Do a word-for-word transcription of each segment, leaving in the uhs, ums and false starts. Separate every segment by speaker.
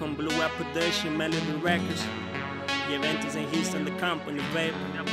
Speaker 1: con Blue Web Production, Melody Records y eventos en Houston, The Company, baby.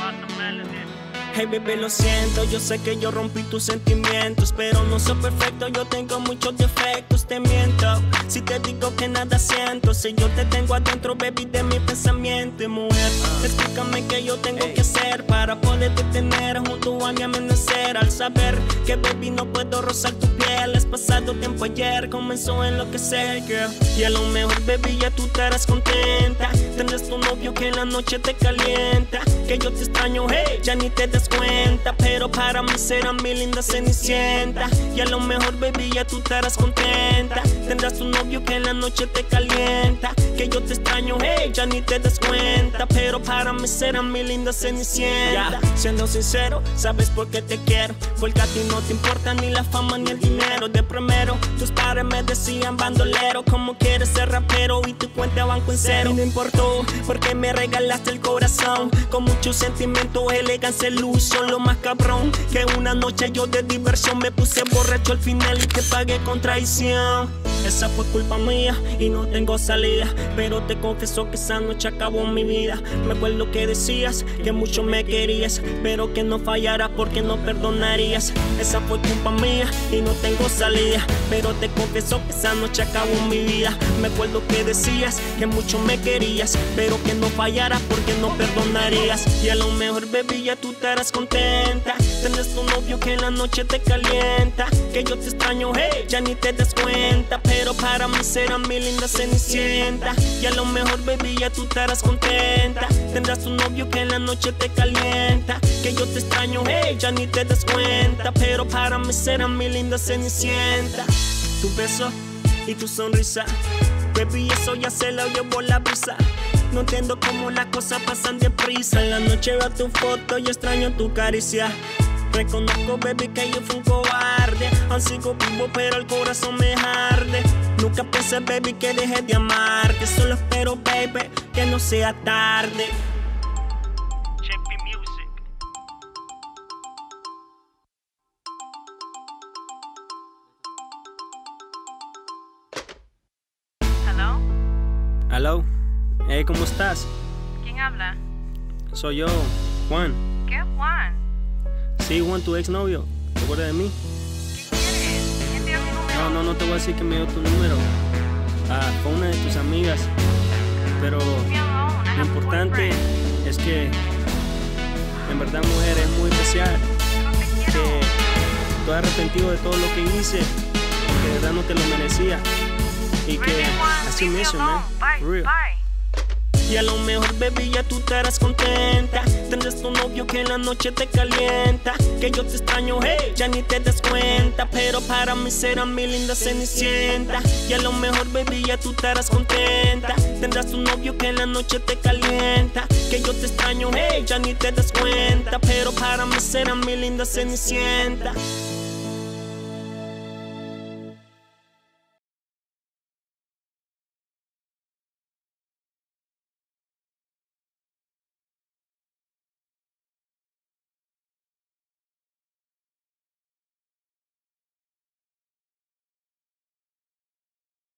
Speaker 1: Hey baby, lo siento, yo sé que yo rompí tus sentimientos, pero no soy perfecto, yo tengo muchos defectos, te miento si te digo que nada siento. Si yo te tengo adentro, baby, de mi pensamiento. Y mujer, explícame qué yo tengo que hacer para poderte tener junto a mi amanecer. Al saber que, baby, no puedo rozar tu piel, es pasado tiempo ayer, comenzó a enloquecer, girl. Y a lo mejor, baby, ya tú estarás contenta, tendrás tu novio que en la noche te calienta, que yo te extraño, hey, ya ni te des cuenta, pero para mí será mi linda cenicienta. Y a lo mejor, baby, ya tú estarás contenta, tendrás tu novio que en la noche te calienta, que yo te extraño, hey, ya ni te des cuenta, pero para mí será mi linda cenicienta. Yeah. Siendo sincero, sabes por qué te quiero, porque a ti no te importa ni la fama ni el dinero. De primero, tus padres me decían bandolero, como quieres ser rapero y tu cuenta de banco en cero. Y no importó, porque me regalaste el corazón, con mucho sentimiento, elegancia, ilusión. Lo más cabrón, que una noche yo de diversión me puse borracho al final y te pagué con traición. Esa fue culpa mía y no tengo salida, pero te confieso que esa noche acabó mi vida. Me acuerdo que decías que mucho me querías, pero que no fallara porque no perdonarías. Esa fue culpa mía y no tengo salida, pero te confieso que esa noche acabó mi vida. Me acuerdo que decías que mucho me querías, pero que no fallara porque no perdonarías. Y a lo mejor, baby, ya tú estarás contenta, tendrás tu novio que en la noche te calienta, que yo te extraño, hey, ya ni te des cuenta, pero para mí será mi linda cenicienta. Y a lo mejor, baby, ya tú estarás contenta, tendrás tu novio que en la noche te calienta, que yo te extraño, hey, ya ni te des cuenta, pero para mí será mi linda cenicienta. Tu beso y tu sonrisa, baby, eso ya se lo llevó la brisa. No entiendo cómo las cosas pasan deprisa. En la noche veo tu foto y extraño tu caricia. Reconozco, baby, que yo fui un cobarde, aún sigo vivo pero el corazón me arde. Nunca pensé, baby, que dejé de amarte, solo espero, baby, que no sea tarde.
Speaker 2: Hello.
Speaker 1: Hello. Hey, ¿cómo estás?
Speaker 2: ¿Quién habla?
Speaker 1: Soy yo, Juan.
Speaker 2: ¿Qué, Juan?
Speaker 1: Sí, Juan, tu exnovio. ¿Te acuerdas de mí?
Speaker 2: ¿Qué quieres? ¿Quién te dio mi número?
Speaker 1: No, no, no te voy a decir que me dio tu número. Ah, fue una de tus amigas. Pero lo importante es que, en verdad, mujer, es muy especial.
Speaker 2: No te quiero.
Speaker 1: Que estoy arrepentido de todo lo que hice, que de verdad no te lo merecía. Y que
Speaker 2: Really, Juan,
Speaker 1: así
Speaker 2: leave me
Speaker 1: mismo,
Speaker 2: alone.
Speaker 1: man.
Speaker 2: Bye,
Speaker 1: Real.
Speaker 2: bye.
Speaker 1: Y a lo mejor, baby, ya tú estarás contenta, tendrás tu novio que en la noche te calienta, que yo te extraño, hey, ya ni te des cuenta, pero para mí será mi linda cenicienta. Y a lo mejor, baby, ya tú estarás contenta, tendrás tu novio que en la noche te calienta, que yo te extraño, hey, ya ni te des cuenta, pero para mí será mi linda cenicienta.